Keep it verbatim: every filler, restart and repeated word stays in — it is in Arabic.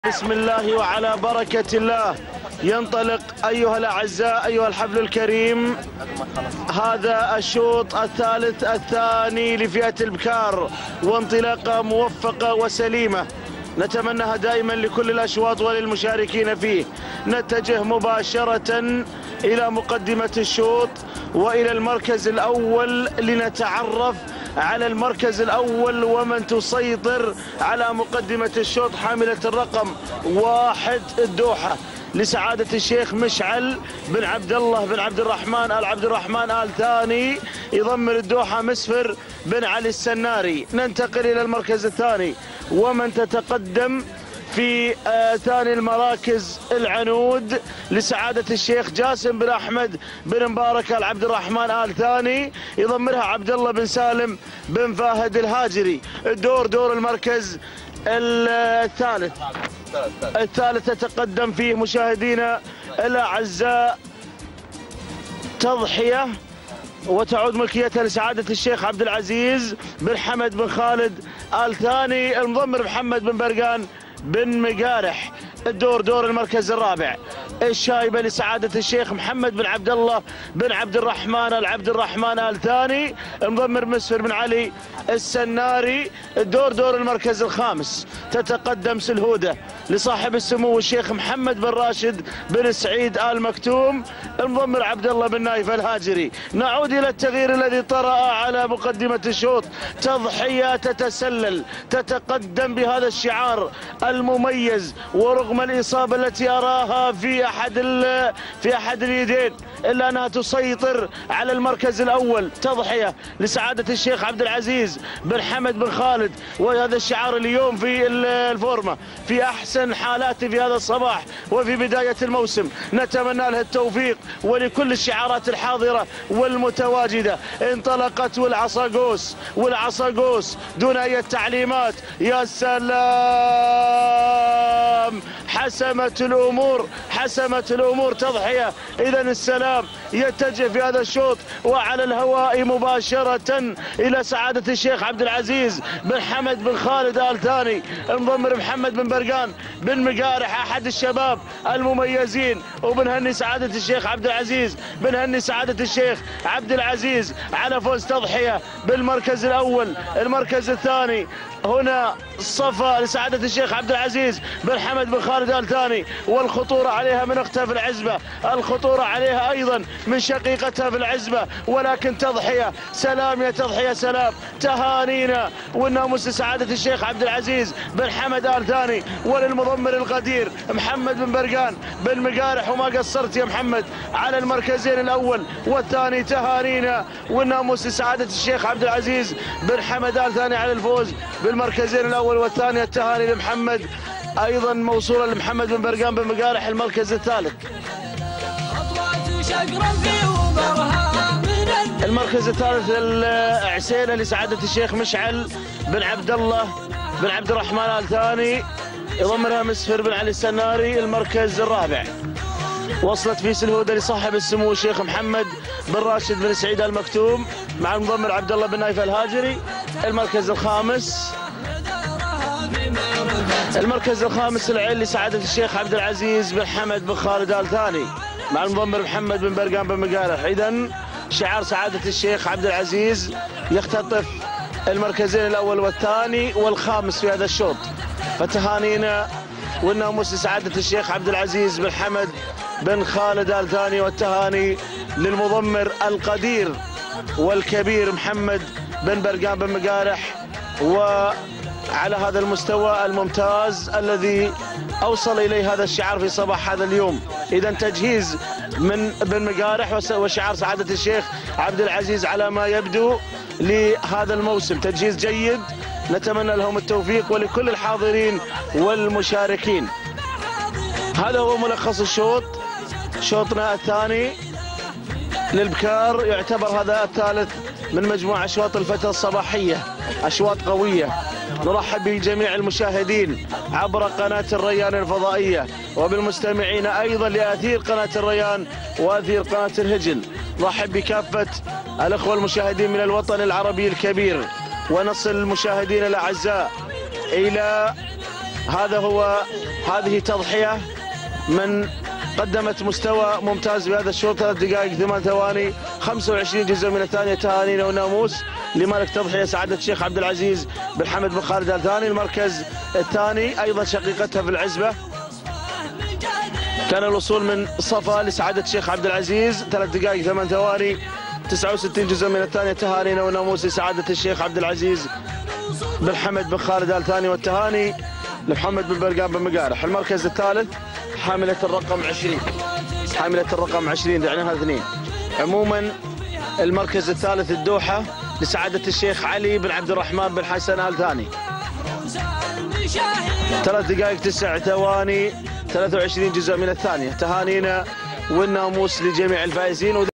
بسم الله وعلى بركة الله ينطلق أيها الأعزاء أيها الحفل الكريم هذا الشوط الثالث الثاني لفئة البكار، وانطلاقة موفقة وسليمة نتمناها دائما لكل الأشواط وللمشاركين فيه. نتجه مباشرة إلى مقدمة الشوط وإلى المركز الأول لنتعرف على المركز الأول ومن تسيطر على مقدمة الشوط حاملة الرقم واحد الدوحة لسعادة الشيخ مشعل بن عبد الله بن عبد الرحمن آل عبد الرحمن آل ثاني، يضمن الدوحة مسفر بن علي السناري. ننتقل إلى المركز الثاني ومن تتقدم في آه ثاني المراكز العنود لسعادة الشيخ جاسم بن أحمد بن مبارك آل عبد الرحمن آل ثاني، يضمنها عبد الله بن سالم بن فاهد الهاجري. الدور دور المركز الثالث الثالث تتقدم فيه مشاهدينا الأعزاء تضحية وتعود ملكيتها لسعادة الشيخ عبد العزيز بن حمد بن خالد آل ثاني، المضمر محمد بن برقان بن مقارح. الدور دور المركز الرابع الشايبة لسعادة الشيخ محمد بن عبد الله بن عبد الرحمن آل عبد الرحمن آل ثاني، المضمر مسفر بن علي السناري. الدور دور المركز الخامس تتقدم سلهودة لصاحب السمو الشيخ محمد بن راشد بن سعيد آل مكتوم، المضمر عبد الله بن نايف الهاجري. نعود إلى التغيير الذي طرأ على مقدمة الشوط، تضحية تتسلل تتقدم بهذا الشعار المميز ورغم الإصابة التي أراها في أحد في أحد اليدين إلا أنها تسيطر على المركز الأول. تضحية لسعادة الشيخ عبد العزيز بن حمد بن خالد، وهذا الشعار اليوم في الفورمة في أحسن حالاته في هذا الصباح وفي بداية الموسم. نتمنى له التوفيق ولكل الشعارات الحاضرة والمتواجدة. انطلقت والعصاقوس والعصاقوس دون أي تعليمات. يا سلام، حسمت الأمور حسمت الأمور تضحية. إذا السلام يتجه في هذا الشوط وعلى الهواء مباشرة إلى سعادة الشيخ عبد العزيز بن حمد بن خالد آل ثاني، المضمر محمد بن برقان بن مقارح أحد الشباب المميزين، وبنهني سعادة الشيخ عبد العزيز بنهني سعادة الشيخ عبد العزيز على فوز تضحية بالمركز الأول. المركز الثاني هنا صفا لسعادة الشيخ عبد العزيز بن حمد بن خالد آل ثاني، والخطورة عليها من أختها في العزبة، الخطورة عليها أيضا من شقيقتها في العزبة، ولكن تضحية. سلام يا تضحية سلام، تهانينا والناموس لسعادة الشيخ عبد العزيز بن حمد آل ثاني وللمضمر القدير محمد بن برقان بن مقارح، وما قصرت يا محمد على المركزين الأول والثاني. تهانينا والناموس لسعادة الشيخ عبد العزيز بن حمد آل ثاني على الفوز بالمركزين الأول والثاني. التهاني لمحمد أيضا موصولة لمحمد بن برقان بن مقارح المركز الثالث. المركز الثالث العسيلة لسعادة الشيخ مشعل بن عبد الله بن عبد الرحمن آل ثاني، يضمنها مسفر بن علي السناري. المركز الرابع وصلت في سلهودة لصاحب السمو الشيخ محمد بن راشد بن سعيد آل مكتوم مع المضمر عبد الله بن نايف الهاجري. المركز الخامس المركز الخامس العين لسعادة الشيخ عبد العزيز بن حمد بن خالد آل ثاني مع المضمر محمد بن برقان بن مقارح. إذن شعار سعادة الشيخ عبد العزيز يختطف المركزين الأول والثاني والخامس في هذا الشوط. فتهانينا والناموس لسعادة الشيخ عبد العزيز بن حمد بن خالد آل ثاني، والتهاني للمضمر القدير والكبير محمد بن برقان بن مقارح، وعلى هذا المستوى الممتاز الذي أوصل إليه هذا الشعار في صباح هذا اليوم. إذا تجهيز من بن مقارح وشعار سعادة الشيخ عبد العزيز على ما يبدو لهذا الموسم تجهيز جيد، نتمنى لهم التوفيق ولكل الحاضرين والمشاركين. هذا هو ملخص الشوط، شوطنا الثاني للبكار، يعتبر هذا الثالث من مجموعة أشواط الفترة الصباحية، أشواط قوية. نرحب بجميع المشاهدين عبر قناة الريان الفضائية وبالمستمعين أيضا لأثير قناة الريان وأثير قناة الهجن. نرحب بكافة الأخوة المشاهدين من الوطن العربي الكبير، ونصل المشاهدين الأعزاء إلى هذا هو هذه تضحية من قدمت مستوى ممتاز بهذا الشوط. ثلاث دقائق ثمان ثواني خمسة وعشرين جزء من الثانية. تهانينا وناموس لملك تضحية سعادة الشيخ عبد العزيز بن حمد بن خالد آل ثاني. المركز الثاني أيضا شقيقتها في العزبة، كان الوصول من صفا لسعادة الشيخ عبد العزيز. ثلاث دقائق ثمان ثواني تسعة وستين جزء من الثانية. تهانينا وناموس لسعادة الشيخ عبد العزيز بن حمد بن خالد آل ثاني، والتهاني لمحمد بن برقان بن مقارح. المركز الثالث حاملة الرقم عشرين، حاملة الرقم عشرين دعناها اثنين. عموما المركز الثالث الدوحة لسعادة الشيخ علي بن عبد الرحمن بن حسن آل ثاني. ثلاث دقائق تسع ثواني ثلاثة وعشرين جزء من الثانية. تهانينا والناموس لجميع الفائزين.